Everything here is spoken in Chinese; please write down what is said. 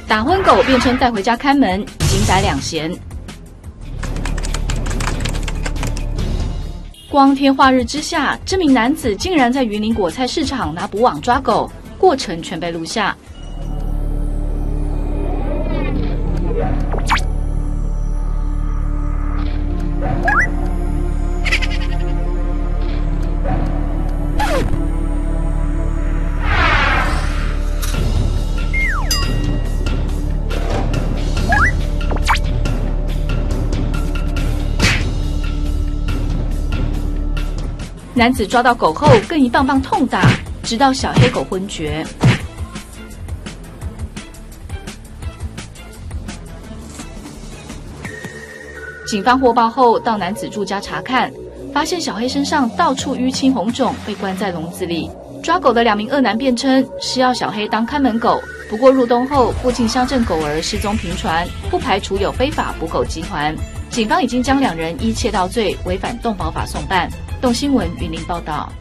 打昏狗变成带回家看门，刑逮2嫌。光天化日之下，这名男子竟然在云林果菜市场拿捕网抓狗，过程全被录下。男子抓到狗后，更一棒棒痛打，直到小黑狗昏厥。警方获报后到男子住家查看，发现小黑身上到处淤青红肿，被关在笼子里。抓狗的2名恶男辩称是要小黑当看门狗，不过入冬后附近乡镇狗儿失踪频传，不排除有非法捕狗集团。警方已经将2人依窃盗罪违反动保法送办。动新闻云林报道。